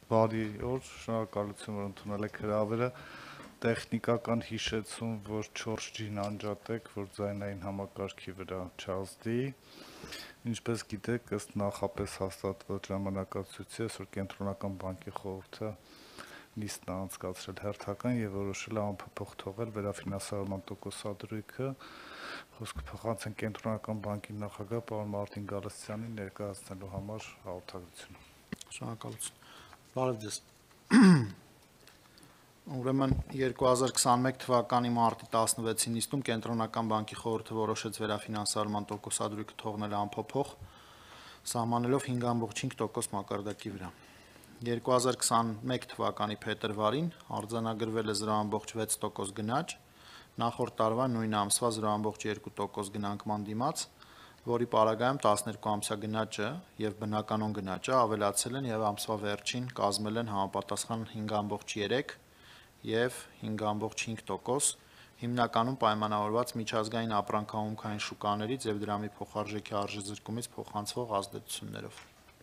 Բարի օր, շնորհակալություն, որ ընդունել եք հրավերը։ Տեխնիկական հիշեցում, որ 4G-ն անջատեք, որ ձայնային համակարգի վրա չազդի։ Ինչպես գիտեք, ըստ նախապես հաստատված ժամանակացույցի, այսօր Կենտրոնական բանկի խորհուրդը նիստն է անցկացրել հերթական եւ որոշել է անփոփոխ թողել վերաֆինանսավորման տոկոսադրույքը։ Խոսքը փոխանցեն Կենտրոնական բանկի նախագահ պարոն Մարտին Գալստյանին ներկայացնելու համար հաղորդագրություն։ Շնորհակալություն։ Բարև ձեզ։ Ուրեմն 2021 թվականի մարտի 16-ի նիստում Կենտրոնական բանկի խորհուրդը որոշեց վերաֆինանսավորման տոկոսադրույքը թողնել անփոփոխ, սահմանելով 5.5% մակարդակի վրա։ 2021 թվականի փետրվարին արձանագրվել է 0.6% գնաճ, նախորդ տարվա նույն ամսվա 0.2% գնանկման դիմաց, որի պարագայում 12-ամսյա գնաճը եւ բնականոն գնաճը ավելացել են եւ ամսվա վերջին կազմել են համապատասխան 5.3 եւ 5.5%, հիմնականում պայմանավորված միջազգային ապրանքահումքային շուկաներից եւ դրամի փոխարժեքի արժեզրկումից փոխանցվող ազդեցություններով։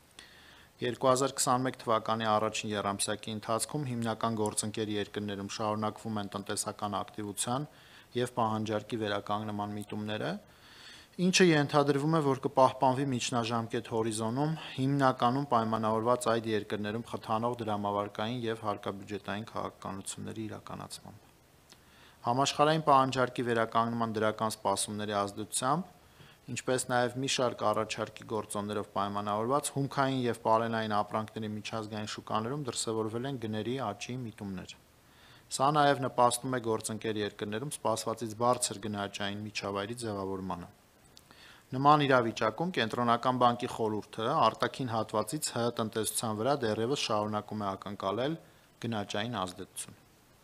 2021 թվականի առաջին եռամսյակի ընթացքում հիմնական գործընկեր երկրներում շարունակվում են տնտեսական ակտիվության եւ պահանջարկի վերականգնման միտումները, ինչը ենթադրվում է, որ կպահպանվի միջնաժամկետ հորիզոնում հիմնականում պայմանավորված այդ երկրներում խթանող դրամավարկային եւ հարկաբյուջետային քաղաքականությունների իրականացմամբ։ Համաշխարհային պահանջարկի վերականգնման դրական սպասումների ազդեցությամբ, ինչպես նաև մի շարք առաջարկի գործոններով պայմանավորված հումքային եւ պարենային ապրանքների միջազգային շուկաներում դրսևորվել են գների աճի միտումներ։ Սա նաև նպաստում է գործընկեր երկրներում սպասվածից բարձր գնաճային միջավայրի ձևավորմանը։ Նման իրավիճակում Կենտրոնական բանկի խորհուրդը արտաքին հատվածից ՀՀ տնտեսության վրա դեռևս շարունակում է ակնկալել գնաճային ազդեցություն։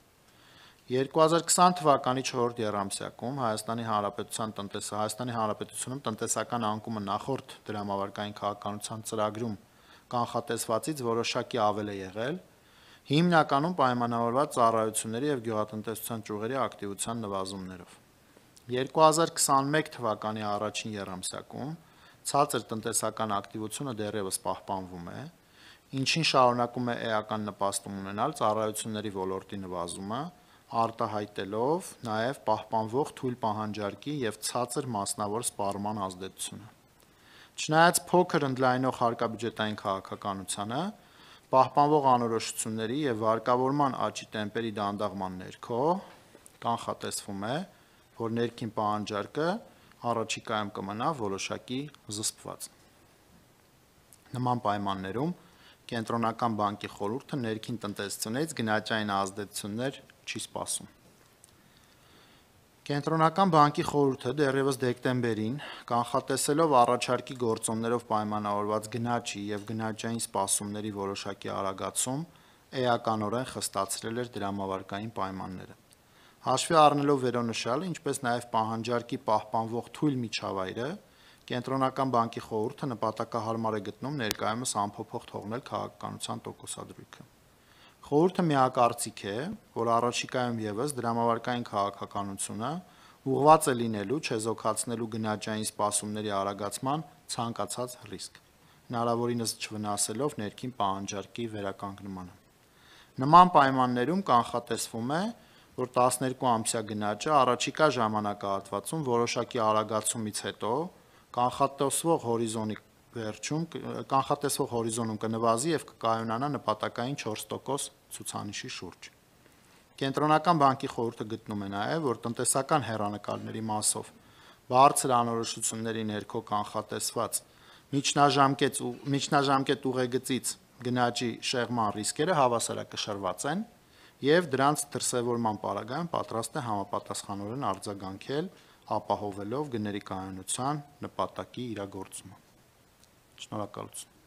2020 թվականի 4-րդ եռամսյակում Հայաստանի Հանրապետությունում տնտեսական անկումը նախորդ դրամավարկային քաղաքականության ծրագրում կանխատեսվածից որոշակի ավել է եղել, հիմնականում պայմանավորված ծառայությունների եւ գյուղատնտեսության ճյուղերի ակտիվության նվազումներով։ 2021 թվականի առաջին եռամսյակում ցածր տնտեսական ակտիվությունը դեռևս պահպանվում է, ինչին շարունակում է էական նպաստում ունենալ ծառայությունների ոլորտի նվազումը, արտահայտելով նաև պահպանվող թույլ պահանջարկի եւ ցածր մասնավոր սպառման ազդեցությունը։ Չնայած փոքր ընդլայնող հարկաբյուջետային քաղաքականությանը, պահպանվող անորոշությունների եւ վարկավորման աճի տեմպերի դանդաղման ներքո կանխատեսվում է, որ ներքին պահանջարկը առաջիկայում կմնա որոշակի զսպված։ Նման պայմաններում Կենտրոնական բանկի խորհուրդը ներքին տնտեսությունից գնաճային ազդեցություններ չի սպասում։ Կենտրոնական բանկի խորհուրդը դեռևս դեկտեմբերին կանխատեսելով առաջարկի գործոններով պայմանավորված գնաճի եւ գնաճային սպասումների որոշակի արագացում էականորեն խստացրել էր դրամավարկային պայմանները։ Հաշվի առնելով վերոնշյալը, ինչպես նաեւ պահանջարկի պահպանվող թույլ միջավայրը, Կենտրոնական բանկի խորհուրդը նպատակահարմար է գտնում ներկայումս անփոփոխ թողնել քաղաքականության տոկոսադրույքը։ Խորհուրդը միակարծիք է, որ առաջիկայում եւս դրամավարկային քաղաքականությունը ուղղված է լինելու չեզոքացնելու գնաճային սպասումների արագացման ցանկացած ռիսկ, հնարավորինս չվնասելով ներքին պահանջարկի վերականգնմանը։ Նման պայմաններում կանխատեսվում է, որ 12-ամսյա գնաճը առաջիկա ժամանակահատվածում որոշակի արագացումից հետո կանխատեսվող հորիզոնում կնվազի եւ կկայունանա նպատակային 4% ցուցանիշի շուրջ։ Կենտրոնական բանկի խորհուրդը գտնում է նաեւ, որ տնտեսական հեռանկարների մասով բարձր անորոշությունների ներքո կանխատեսված միջնաժամկետ ուղեգծից գնաճի շեղման ռիսկերը հավասարակշռված են եւ դրանց դրսեւորման պարագայում պատրաստ է համապատասխանորեն արձագանքել, ապահովելով գների կայունության նպատակի իրագործումը։ Շնորհակալություն։